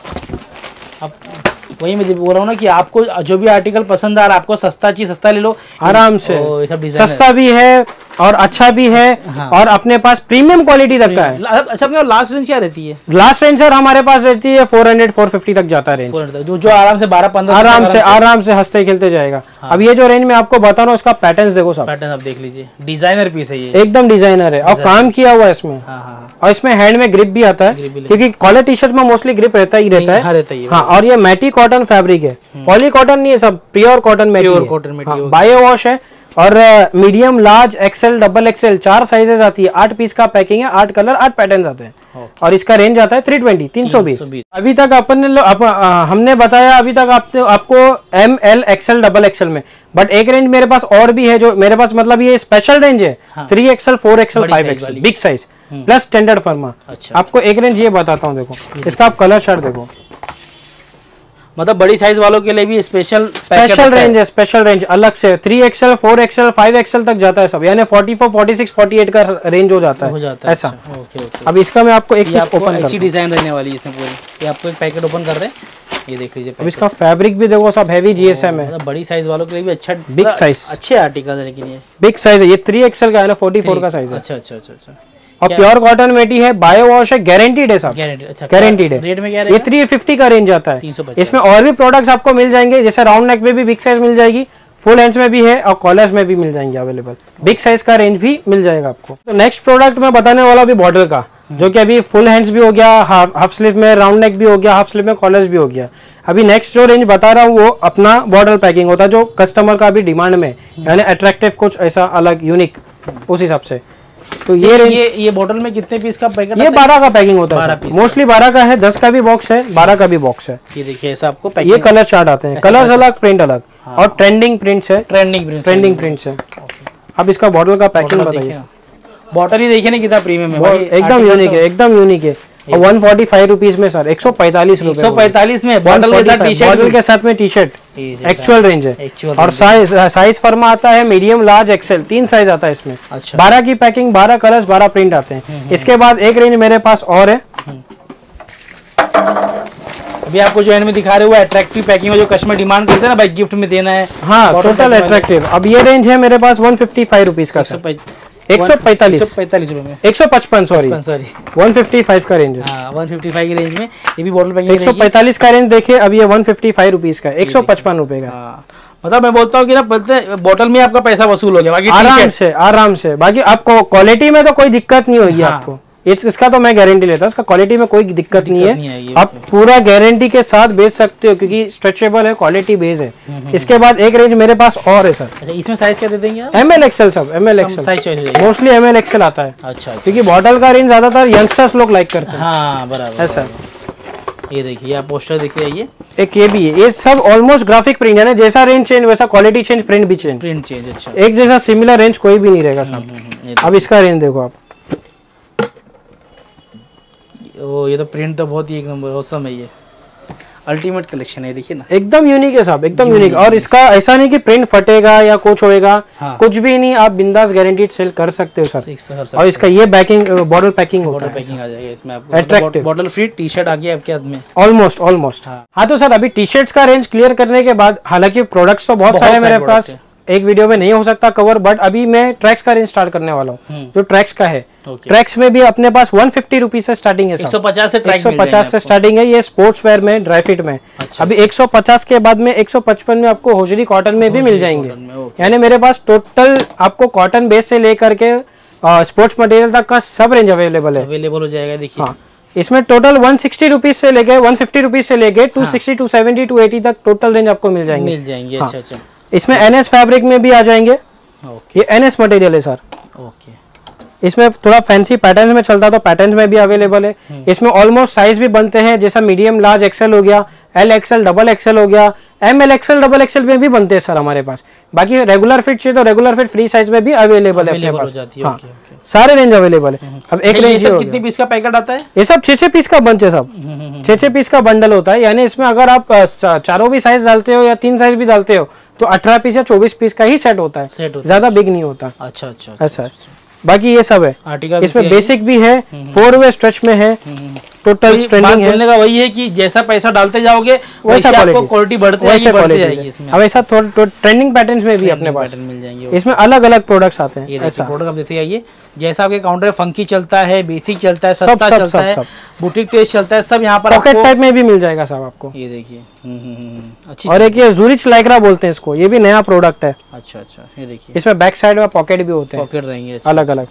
अब वही मैं बोल रहा हूँ ना कि आपको जो भी आर्टिकल पसंद आ रहा है, आपको सस्ता चीज सस्ता ले लो आराम से, सस्ता भी है और अच्छा भी है। हाँ। और अपने पास प्रीमियम क्वालिटी तक का है। अच्छा, अपने लास्ट रेंज क्या रहती है? लास्ट रेंज सर हमारे पास रहती है फोर हंड्रेड फोर फिफ्टी तक जाता है रेंज, जो, जो आराम से बारह पंद्रह आराम से आराम से हंसते खेलते जाएगा। हाँ। अब ये जो रेंज में आपको बता रहा हूँ, इसका पैटर्न देखो सब, पैटर्न आप देख लीजिए, डिजाइनर पीस है ये, एकदम डिजाइनर है और काम किया हुआ है इसमें। और इसमें हैंड में ग्रिप भी आता है, क्योंकि कॉलर टी शर्ट में मोस्टली ग्रिप रहता ही रहता है। हाँ, और ये मैटी कॉटन फैब्रिक है, पॉली कॉटन नहीं है, सब pure cotton matty, bio wash है। और medium large XL double XL चार साइजेस आती है, आठ पीस का पैकिंग है, आठ कलर आठ पैटर्न आते हैं। और इसका रेंज आता है थ्री ट्वेंटी तीन सौ बीस। अभी तक अपन ने अप, आ, हमने बताया अभी तक आपने आपको M L XL double XL में, बट एक रेंज मेरे पास और भी है जो मेरे पास, मतलब ये स्पेशल रेंज है, three XL four XL five XL big size plus standard फर्मा। आपको एक रेंज ये बताता हूँ, देखो इसका आप कलर चार्ट देखो, मतलब बड़ी साइज वालों के लिए भी स्पेशल स्पेशल रेंज है, स्पेशल रेंज अलग से three XL four XL five XL तक जाता है सब, यानी forty four forty six forty eight का रेंज हो जाता है, हो जाता है ऐसा। Okay, okay. अब इसका मैं आपको एक पीस ओपन ऐसी डिजाइन रहने वाली है इसमें पूरी, ये आपको एक पैकेट ओपन कर रहे हैं, ये देख लीजिए। अब इसका फैब्रिक भी देखो सब हैवी जीएसएम है, मतलब बड़ी साइज वालों के लिए भी अच्छा, बिग साइज अच्छे आर्टिकल है, लेकिन ये बिग साइज है, ये थ्री एक्सएल का है ना, फोर्टी फोर का साइज है। अच्छा अच्छा अच्छा। और प्योर कॉटन मैटी है, बायो वॉश है, गारंटीड है सब, गारंटीड है। रेट में क्या ये थ्री फिफ्टी का रेंज आता है। इसमें और भी प्रोडक्ट्स आपको मिल जाएंगे, जैसे राउंड नेक में भी बिग साइज मिल जाएगी, फुल हैंड्स में भी है और कॉलर्स में भी मिल जाएंगे अवेलेबल, बिग साइज का रेंज भी मिल जाएगा आपको। तो नेक्स्ट प्रोडक्ट मैं बताने वाला अभी बॉटल का, जो कि अभी फुल हैंड्स भी हो गया, हाफ स्लीव में राउंड नेक भी हो गया, हाफ स्लीव में कॉलर्स भी हो गया। अभी नेक्स्ट जो रेंज बता रहा हूँ वो अपना बॉटल पैकिंग होता है, जो कस्टमर का अभी डिमांड में, यानी अट्रैक्टिव कुछ ऐसा अलग यूनिक उस हिसाब से। तो ये ये ये बोतल में कितने पीस का पैकेट? ये बारह का पैकिंग होता है, मोस्टली बारह का है, दस का भी बॉक्स है, बारह का भी बॉक्स है। ये देखिए ऐसा आपको ये कलर चार्ट आते हैं, कलर्स अलग प्रिंट अलग। हाँ। और ट्रेंडिंग प्रिंट्स है, ट्रेंडिंग प्रिंट ट्रेंडिंग प्रिंट्स है। अब इसका बॉटल का पैकिंग बताइए, बॉटल ही देखिए ना कितना प्रीमियम है, एकदम यूनिक है, एकदम यूनिक है। और वन फोर्टी फाइव रुपीज में सर, एक सौ पैंतालीस रुपए, एक सौ पैंतालीस में बॉटल के साथ टी शर्ट, बॉटल के साथ में टी शर्ट, एक्चुअल रेंज है। और साइज साइज फर्मा आता है मीडियम लार्ज एक्सेल, तीन साइज आता है इसमें। अच्छा। बारह की पैकिंग, बारह कलर्स, बारह प्रिंट आते हैं। इसके बाद एक रेंज मेरे पास और है, अभी आपको जो एंड में दिखा रहे हुए अट्रैक्टिव पैकिंग में, जो कस्टमर डिमांड करते हैं ना भाई गिफ्ट में देना है। हाँ, टोटल अट्रैक्टिव। अब ये रेंज है मेरे पास वन फिफ्टी फाइव रुपीज का सर, एक सौ पैंतालीस पैंतालीस रुपए में, एक सौ पचपन sorry sorry one fifty five का रेंज है। हाँ, वन फिफ्टी फाइव की रेंज में ये भी बॉटल पैकिंग एक सौ पैंतालीस का रेंज देखिए। अब ये वन फिफ्टी फाइव रुपीज का, एक सौ पचपन रुपए का। मतलब मैं बोलता हूँ कि ना बोतल में आपका पैसा वसूल हो गया, बाकी आराम से आराम से। बाकी आपको क्वालिटी में तो कोई दिक्कत नहीं होगी आपको, इसका तो मैं गारंटी लेता हूँ, इसका क्वालिटी में कोई दिक्कत नहीं है, आप पूरा गारंटी के साथ बेच सकते हो, क्योंकि स्ट्रेचेबल है, क्वालिटी बेस है। इसके बाद एक रेंज मेरे पास और है सर। अच्छा, इसमें साइज क्या दे देंगे आप? एम एल एक्सएल सब, M L XL mostly M L XL आता है। अच्छा, क्योंकि बॉटल का रेंज ज्यादातर यंगस्टर्स लोग लाइक करते हैं। हाँ बराबर ऐसा। ये देखिए आप पोस्टर देखिए, ये एक ये भी है, ये सब ऑलमोस्ट ग्राफिक प्रिंट है ना, जैसा रेंज चेंज वैसा क्वालिटी चेंज, प्रिंट भी चेंज, प्रिंट चेंज। अच्छा, एक जैसा सिमिलर रेंज कोई भी नहीं रहेगा साहब। अब इसका रेंज देखो आप, ओ ये तो प्रिंट तो बहुत ही एक नंबर औसम है, ये अल्टीमेट कलेक्शन है, देखिए ना एकदम यूनिक है साहब, एकदम यूनिक। और इसका ऐसा नहीं कि प्रिंट फटेगा या कुछ होएगा। हाँ। कुछ भी नहीं, आप बिंदास गारंटीड सेल कर सकते हो सर। और इसका ये पैकिंग बॉटल पैकिंग होता है, पैकिंग आ जाएगा इसमें आपको, attractive bottle free T shirt आ गया आपके हाथ में ऑलमोस्ट ऑलमोस्ट। हाँ तो सर अभी टी शर्ट्स का रेंज क्लियर करने के बाद, हालांकि प्रोडक्ट्स तो बहुत सारे मेरे पास, एक वीडियो में नहीं हो सकता कवर, बट अभी मैं ट्रैक्स का रेंज स्टार्ट करने वाला हूँ, जो ट्रैक्स का है। okay. ट्रैक्स में भी अपने पास वन फिफ्टी रुपीज से स्टार्टिंग है, एक सौ पचास से एक सौ पचास से स्टार्टिंग है। ये स्पोर्ट्स वेयर में, ड्राई फिट में। अच्छा। अभी एक सौ पचास के बाद में एक सौ पचपन में आपको होजरी कॉटन में भी मिल जाएंगे। यानी मेरे पास टोटल आपको कॉटन बेस से लेकर के स्पोर्ट्स मटेरियल तक का सब रेंज अवेलेबल है, अवेलेबल हो जाएगा। देखिए हाँ, इसमें टोटल वन सिक्सटी रुपीज से लेके वन फिफ्टी रुपीज से लेके two sixty two seventy two eighty तक टोटल रेंज आपको मिल जाएंगे मिल जाएंगे हाँ। अच्छा अच्छा। इसमें एनएस फैब्रिक में भी आ जाएंगे, ये एनएस मटेरियल है सर। ओके, इसमें थोड़ा फैंसी पैटर्न में चलता तो पैटर्न में भी अवेलेबल है। इसमें ऑलमोस्ट साइज भी बनते हैं, जैसा मीडियम लार्ज एक्सेल हो गया, एल एक्सेल डबल एक्सेल हो गया, M L XL double XL में भी बनते हैं सर हमारे पास। बाकी रेगुलर फिट चाहिए तो रेगुलर फिट फ्री साइज में भी अवेलेबल है अपने पास। हाँ, सारे रेंज अवेलेबल है। अब एक रेंज कितने पीस का पैकेट आता है? ये सब छह छह पीस का बंच है, सब छह छह पीस का बंडल होता है। यानी इसमें अगर आप चारों भी साइज डालते हो या तीन साइज भी डालते हो तो अठारह पीस या चौबीस पीस का ही सेट होता है, ज्यादा बिग नहीं होता। अच्छा अच्छा ऐसा। बाकी ये सब है आर्टिकल, इसमें बेसिक भी है, फोर वे स्ट्रेच में है, टोटल ट्रेंडिंग है। बोलने का वही है कि जैसा पैसा डालते जाओगे वैसा आपको क्वालिटी बढ़ती जाएगी बढ़ती जाएगी इसमें। अब ऐसा ट्रेंडिंग पैटर्न्स में भी अपने पास मिल जाएंगे। इसमें अलग अलग प्रोडक्ट्स आते हैं। ऐसा प्रोडक्ट आप देखते जाइए, जैसा आपके काउंटर फंकी चलता है, बेसिक चलता है, सस्ता चलता है, बुटीक टेस्ट चलता है, सब यहाँ पर पॉकेट टाइप में भी मिल जाएगा सब आपको। ये देखिए अच्छी। और एक ये ज़ूरिच लाइक्रा बोलते हैं इसको, ये भी नया प्रोडक्ट है। अच्छा अच्छा, ये देखिए इसमें बैक साइड में पॉकेट भी होते हैं, पॉकेट रहेंगे अलग अलग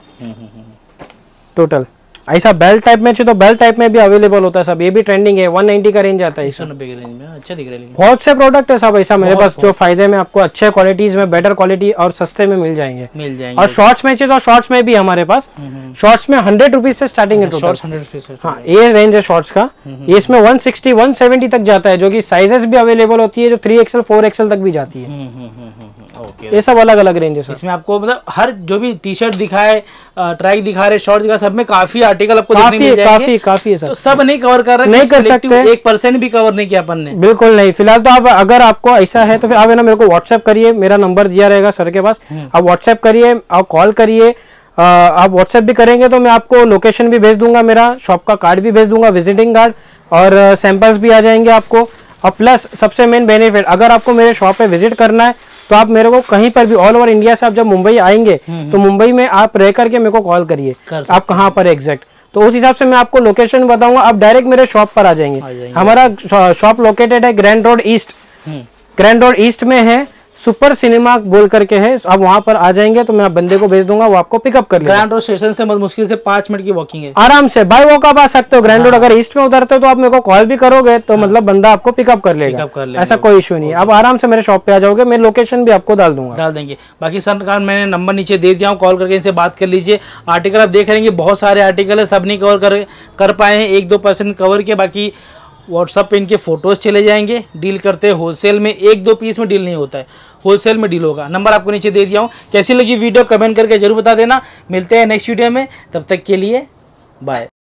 टोटल। ऐसा बेल्ट टाइप में चाहिए तो बेल्ट टाइप में भी अवेलेबल होता है सब। ये भी ट्रेंडिंग है, वन नाइंटी का रेंज आता है इसमें। नब्बे के रेंज में अच्छा दिख रहा है। बहुत से प्रोडक्ट है सब ऐसा मेरे पास जो फायदे में आपको अच्छे क्वालिटीज में, बेटर क्वालिटी और सस्ते में मिल जाएंगे मिल जाएंगे। और शॉर्ट्स में चाहिए तो शॉर्ट्स में भी हमारे पास, शॉर्ट्स में हंड्रेड रुपीज से स्टार्टिंग है टोटल। हाँ, ये रेंज है शॉर्ट्स का। ये इसमें वन सिक्सटी वन सेवेंटी तक जाता है, जो कि साइजेस भी अवेलेबल होती है, जो थ्री एक्सएल फोर एक्सएल तक भी जाती है। ये सब अलग अलग रेंज है। इसमें आपको मतलब हर जो भी टी शर्ट दिखाए, ट्रैक दिखा रहे, शॉर्ट दिखा, सब में काफी आर्टिकल आपको काफी देखने मिल जाएंगे। काफी काफी है सर। तो सब नहीं कवर कर रहे, नहीं कर सकते, एक परसेंट भी कवर नहीं किया अपन ने। बिल्कुल नहीं। फिलहाल तो आप अगर आपको ऐसा है तो फिर आप है ना मेरे को व्हाट्सएप करिए, मेरा नंबर दिया रहेगा सर के पास। आप व्हाट्सएप करिए, आप कॉल करिए। आप व्हाट्सएप भी करेंगे तो मैं आपको लोकेशन भी भेज दूंगा, मेरा शॉप का कार्ड भी भेज दूंगा, विजिटिंग कार्ड, और सैंपल्स भी आ जाएंगे आपको। और प्लस सबसे मेन बेनिफिट, अगर आपको मेरे शॉप पे विजिट करना है तो आप मेरे को कहीं पर भी ऑल ओवर इंडिया से आप जब मुंबई आएंगे तो मुंबई में आप रह करके मेरे को कॉल करिए, आप कहाँ पर एग्जैक्ट, तो उस हिसाब से मैं आपको लोकेशन बताऊंगा। आप डायरेक्ट मेरे शॉप पर आ जाएंगे। हमारा शॉप लोकेटेड है grand road east, grand road east में है, सुपर सिनेमा बोल करके है। आप वहां पर आ जाएंगे तो मैं बंदे को भेज दूंगा, वो आपको पिकअप कर लेगा। ग्रैंड रोड स्टेशन से मुश्किल से पांच मिनट की वॉकिंग है, आराम से बाय वॉक आप आ सकते हो। ग्रैंड रोड अगर ईस्ट में उतरते हो तो आप मेरे को कॉल भी करोगे तो मतलब बंदा आपको पिकअप कर लेगा, ऐसा कोई इशू नहीं है। आप आराम से मेरे शॉप पे आ जाओगे, मैं लोकेशन भी आपको डाल दूंगा, डाल देंगे। बाकी सर का मैंने नंबर नीचे दे दिया हूँ, कॉल करके इनसे बात कर लीजिए। आर्टिकल आप देख रहेंगे, बहुत सारे आर्टिकल है, सब नहीं कवर कर कर पाए हैं, एक दो परसेंट कवर किया। बाकी व्हाट्सअप पे इनके फोटोज चले जाएंगे। डील करते हैं होलसेल में, एक दो पीस में डील नहीं होता है, होलसेल में डील होगा। नंबर आपको नीचे दे दिया हूँ। कैसी लगी वीडियो कमेंट करके जरूर बता देना। मिलते हैं नेक्स्ट वीडियो में, तब तक के लिए बाय।